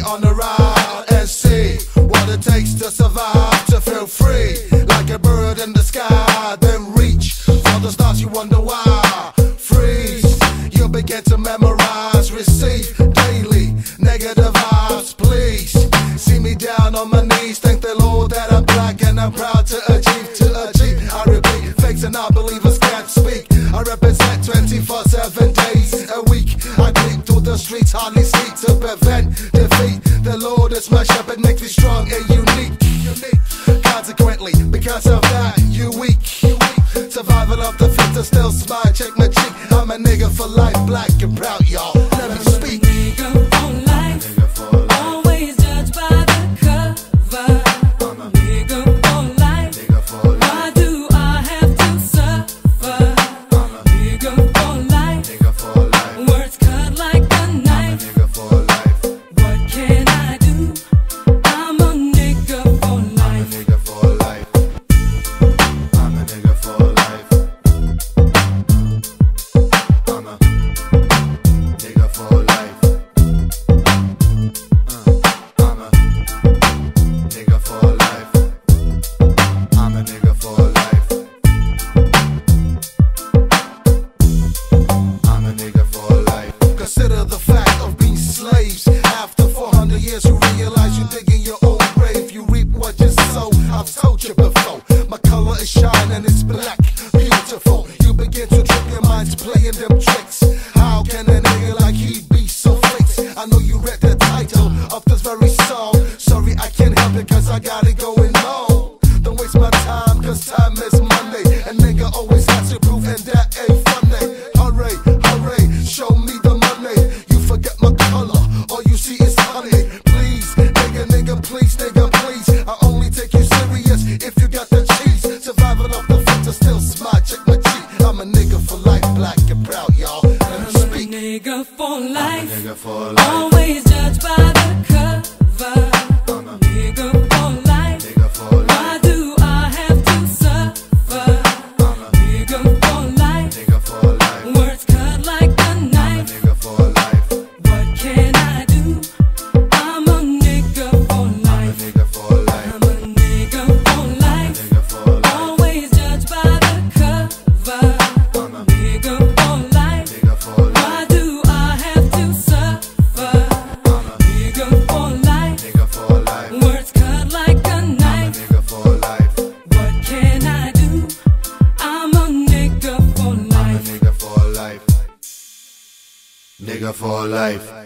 on the ride and see what it takes to survive, to feel free like a bird in the sky. Then reach for the stars, you wonder why. Freeze, you'll begin to memorize, receive daily negative vibes. Please see me down on my knees, thank the Lord that I'm black and I'm proud to achieve, to achieve. I repeat, fakes and non-believers can't speak. I represent 24/7 days a week. I creep through the streets, hardly sleep to prevent defeat. The Lord is my shepherd, makes me strong and unique. Consequently, because of that, you weak. Survival of the fittest, still smile, check my cheek. I'm a nigga for life, black and proud, y'all. Let me speak. Nigga for life, always judged by the cover. Nigga for life, why do I have to suffer? Nigga for life, words cut like a knife. What can I do? I'm a nigga for life. I'm a nigga for life. I'm a nigga for life. I'm a nigga for life. I'm a nigga for life. I'm a nigga for life. Consider the fact of being slaves. After 400 years you realize you're digging your own grave. You reap what you sow, I've told you before. My color is shining, it's black, beautiful. You begin to trip, your mind's playing them tricks. How can a nigga like he be so fake? I know you read the title of this very song. Sorry, I can't help it cause I got it going on. Don't waste my time cause time is money. A nigga always has to prove and that ain't funny. Hurry, hurry, show me the money. You forget my color, all you see is honey. Please, nigga, please, nigga, please. I only take you serious if you got the cheese. Survival of the fittest, still smart, check my cheek. I'm a nigga for life, black and proud, y'all. Let me speak. Nigga for life, Nigga for life. always judged by the cover. Nigga for life, why do I have to suffer? Nigga for life, words cut like a knife. What can I do? I'm a nigga for life. I'm a nigga for life, always judged by the cover. Nigga for life, why do I have to suffer? Nigga for life, words cut like a knife. What can I do? I'm a nigga for life. Nigga for life.